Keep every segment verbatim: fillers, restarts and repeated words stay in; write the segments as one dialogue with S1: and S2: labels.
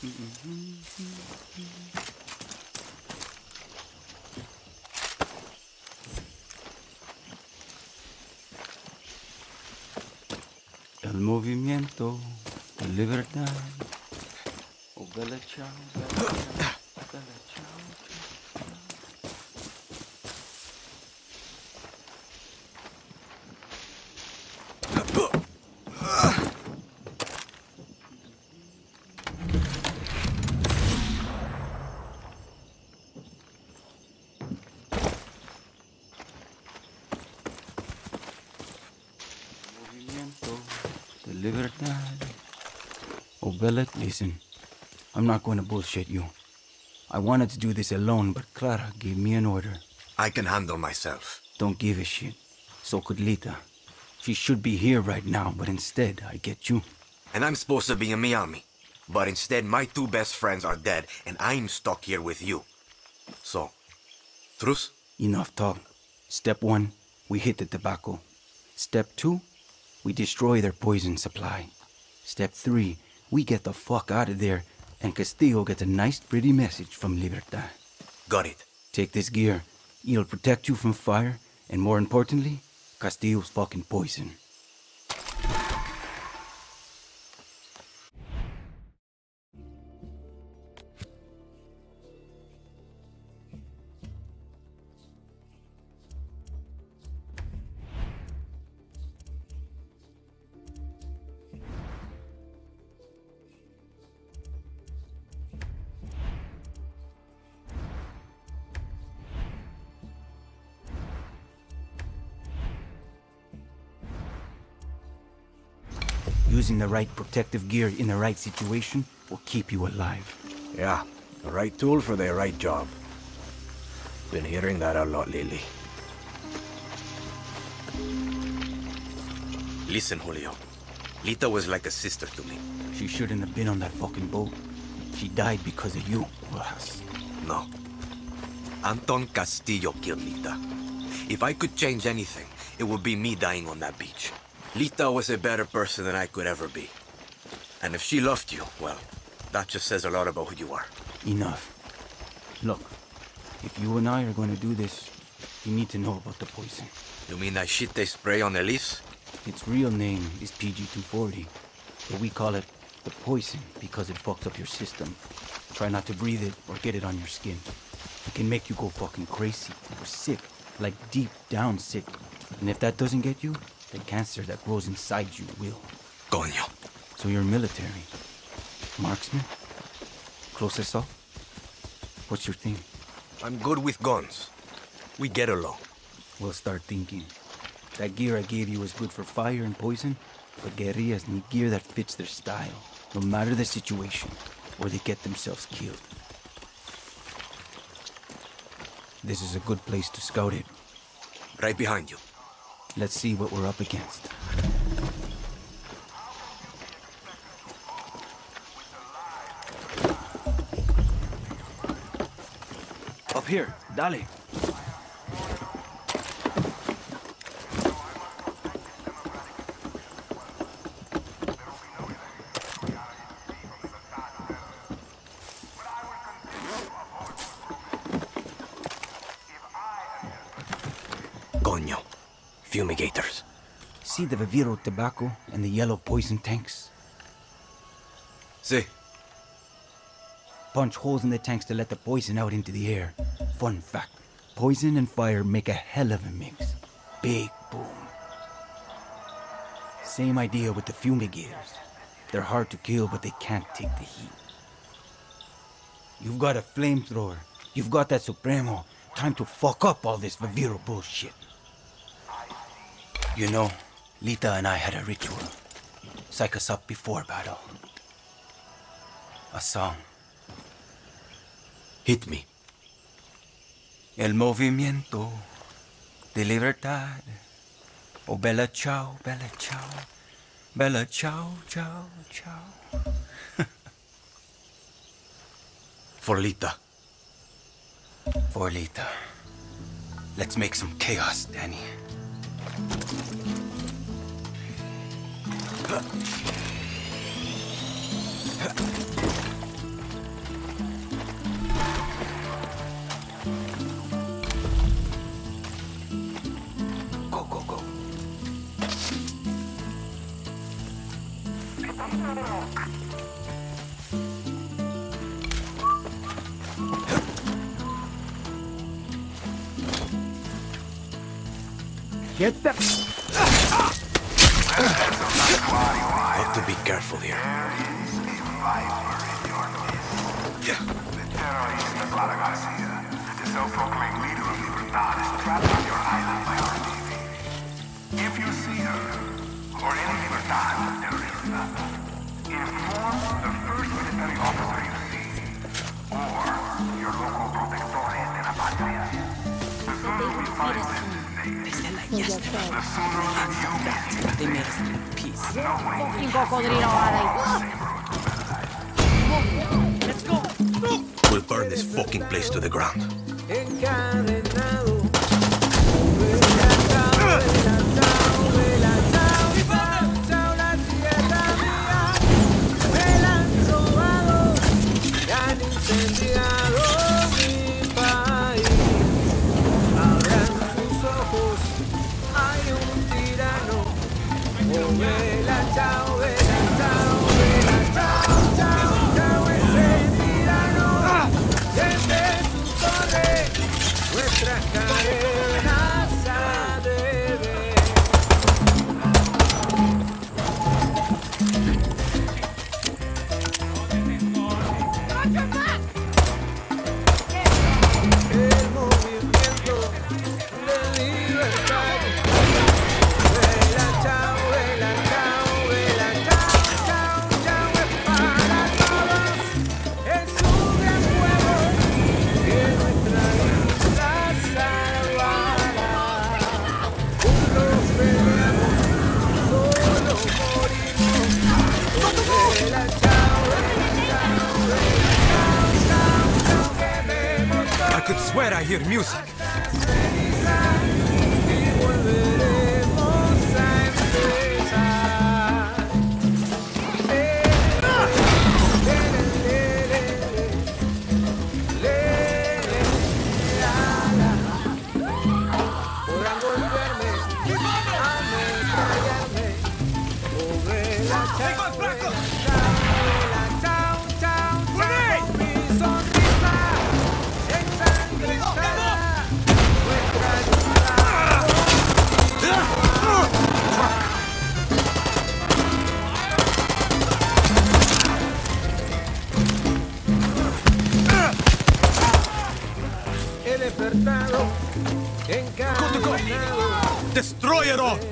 S1: El movimiento de libertad. Oh, bella ciao, bella ciao, bella ciao. Movimiento de libertad. Oh, Bella, listen. I'm not going to bullshit you. I wanted to do this alone, but Clara gave me an order.
S2: I can handle myself.
S1: Don't give a shit. So could Lita. She should be here right now, but instead, I get you.
S2: And I'm supposed to be in Miami. But instead, my two best friends are dead, and I'm stuck here with you. So, truce?
S1: Enough talk. Step one, we hit the tobacco. Step two, we destroy their poison supply. Step three, we get the fuck out of there, and Castillo gets a nice pretty message from Libertad.
S2: Got it.
S1: Take this gear. It'll protect you from fire, and more importantly, Castillo's fucking poison. Using the right protective gear in the right situation will keep you alive.
S2: Yeah, the right tool for the right job. Been hearing that a lot lately. Listen, Julio. Lita was like a sister to me.
S1: She shouldn't have been on that fucking boat. She died because of you, Rojas.
S2: No. Anton Castillo killed Lita. If I could change anything, it would be me dying on that beach. Lita was a better person than I could ever be. And if she loved you, well, that just says a lot about who you are.
S1: Enough. Look, if you and I are going to do this, you need to know about the poison.
S2: You mean that shit they spray on Elise?
S1: Its real name is P G two forty, but we call it the poison because it fucks up your system. Try not to breathe it or get it on your skin. It can make you go fucking crazy or sick, like deep down sick. And if that doesn't get you, the cancer that grows inside you will.
S2: Coño.
S1: So you're military. Marksman? Close assault? What's your thing?
S2: I'm good with guns. We get along.
S1: We'll start thinking. That gear I gave you is good for fire and poison, but guerrillas need gear that fits their style, no matter the situation, or they get themselves killed. This is a good place to scout it.
S2: Right behind you.
S1: Let's see what we're up against. Up here, dale.
S2: Coño. Fumigators.
S1: See the Viviro tobacco and the yellow poison tanks?
S2: See.
S1: Punch holes in the tanks to let the poison out into the air. Fun fact, poison and fire make a hell of a mix. Big boom. Same idea with the fumigators. They're hard to kill, but they can't take the heat. You've got a flamethrower. You've got that Supremo. Time to fuck up all this Viviro bullshit. You know, Lita and I had a ritual. Psych us up before battle. A song.
S2: Hit me.
S1: El movimiento de libertad. Oh, bella ciao, bella ciao. Bella ciao, ciao, ciao.
S2: For Lita.
S1: For Lita. Let's make some chaos, Danny.
S3: Get the...
S2: Have to be careful here.
S4: The terrorist Clara Garcia, the self-proclaimed leader of Libertad, is trapped on your island by our Navy. If you see her, or any Libertad terrorist, inform the first military officer you see, or your local protectorate de la patria. The sooner we find them,
S5: They said like yesterday.
S4: the sooner you
S5: But they made us keep peace.
S6: Fucking cocodrilo, vale.
S5: Let's go!
S2: We'll burn this fucking place to the ground. I could swear I hear music. Destroy it all!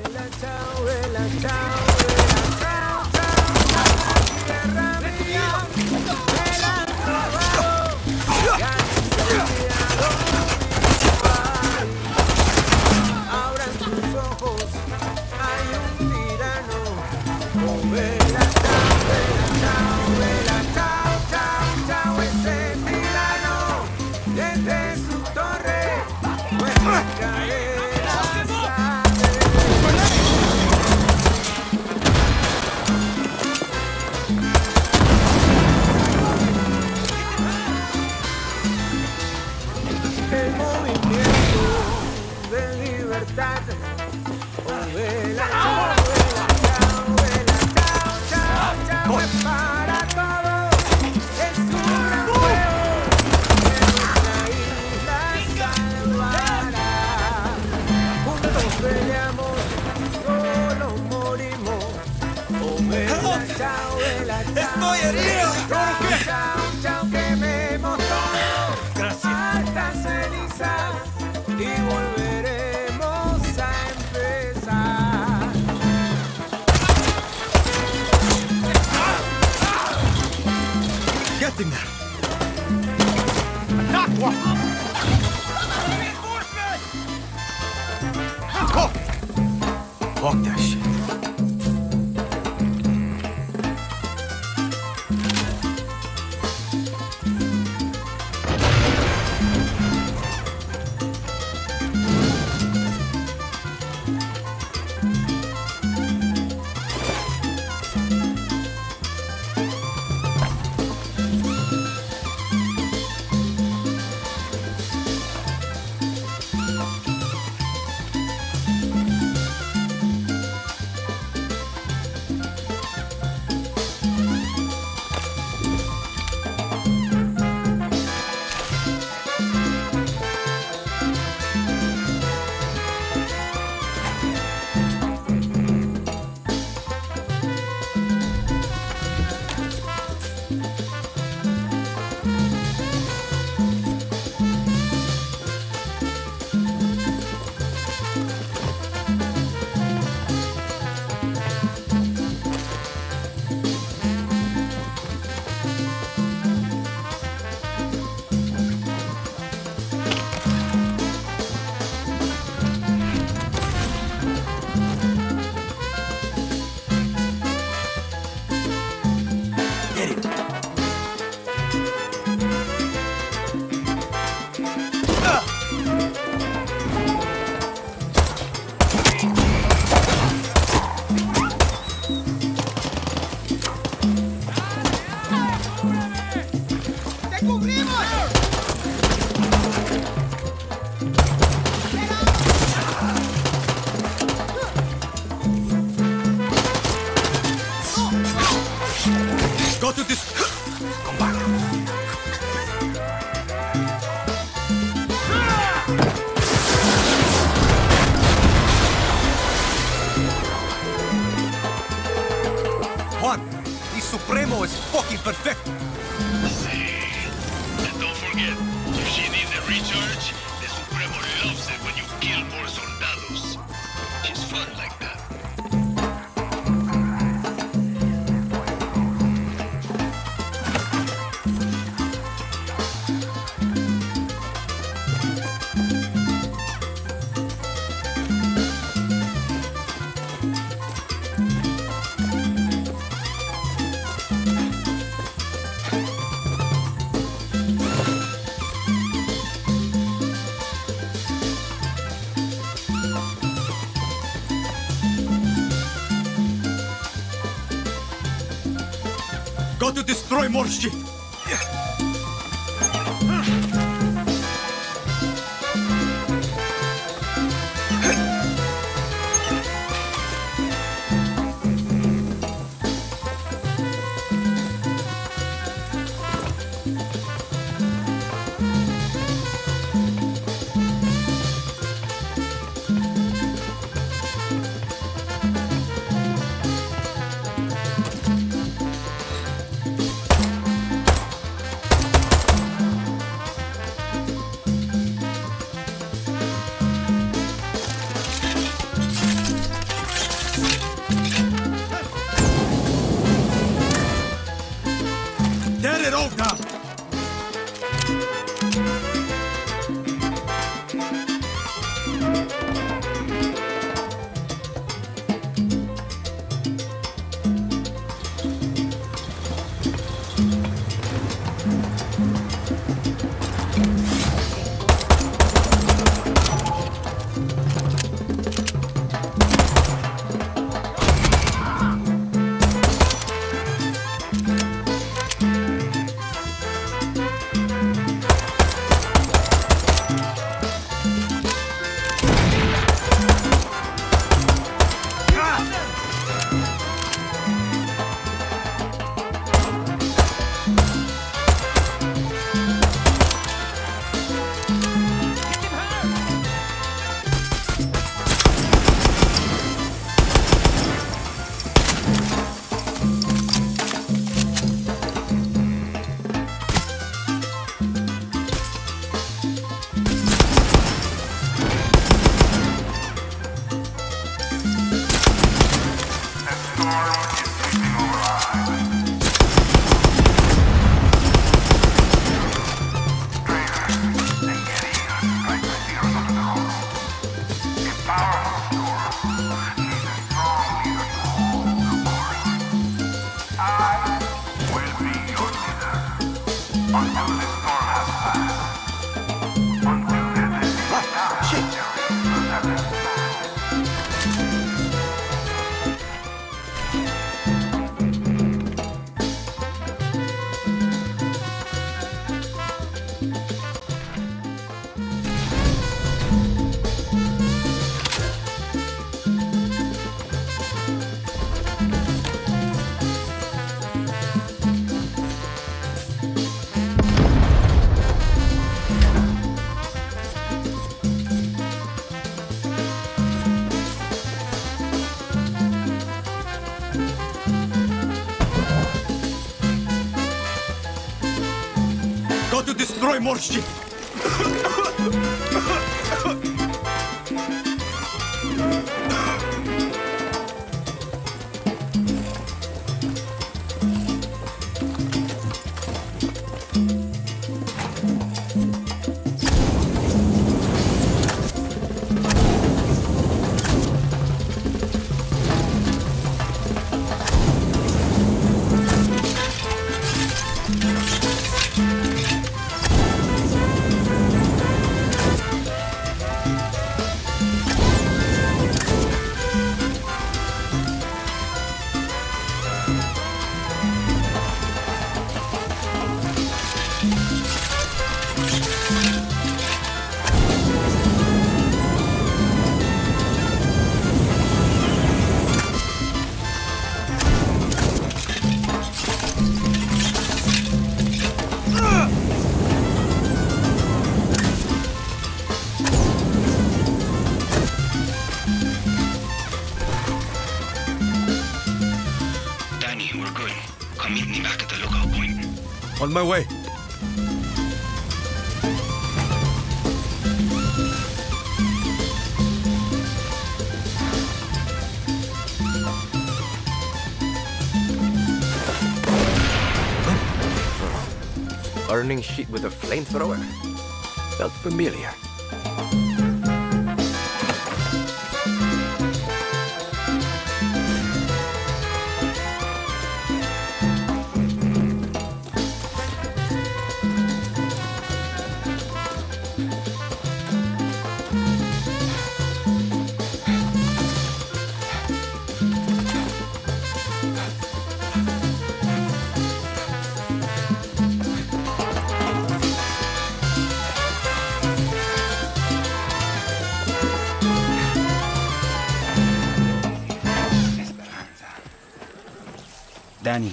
S5: ¡Estoy herido!
S2: Get in there!
S3: Knock one!
S2: Go! Fuck that shit. Supremo is fucking perfecto.
S3: And don't forget, if she needs a recharge, the Supremo loves it when you kill more soldados. She's fun like that.
S2: Got to destroy more shit. Get it off now! Got to destroy more shit! On my way. Burning shit with a flamethrower? Felt familiar.
S1: Danny.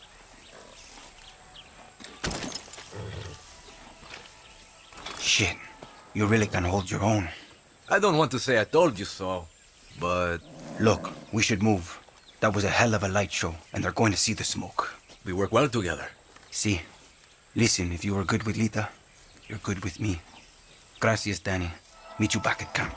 S1: Shit. You really can hold your own.
S2: I don't want to say I told you so, but...
S1: Look, we should move. That was a hell of a light show, and they're going to see the smoke.
S2: we work well together.
S1: See. Listen, if you are good with Lita, you're good with me. Gracias, Danny. Meet you back at camp.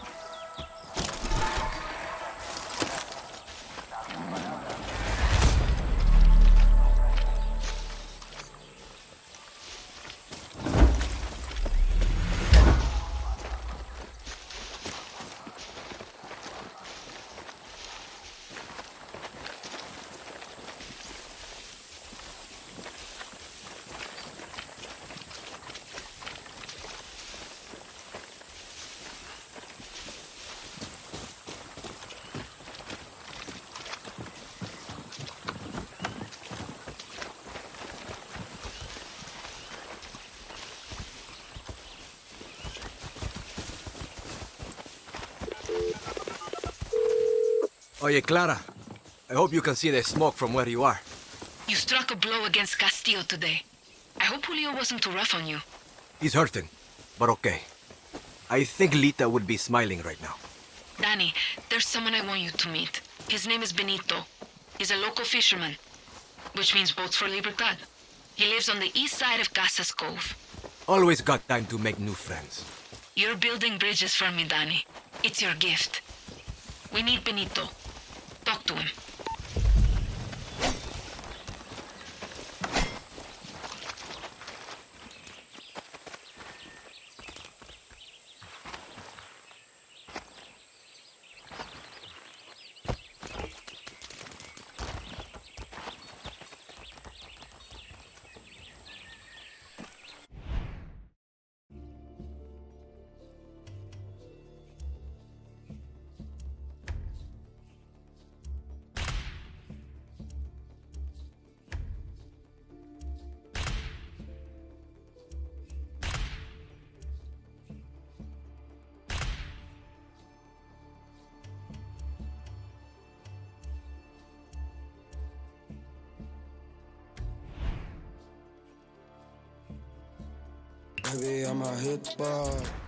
S2: Oye, Clara. I hope you can see the smoke from where you are.
S7: You struck a blow against Castillo today. I hope Julio wasn't too rough on you.
S2: He's hurting, but okay. I think Lita would be smiling right now.
S7: Danny, there's someone I want you to meet. His name is Benito. He's a local fisherman, which means boats for Libertad. He lives on the east side of Casas Cove.
S2: Always got time to make new friends.
S7: You're building bridges for me, Danny. It's your gift. We need Benito. Talk to him.
S8: Baby, I'm a hit bar.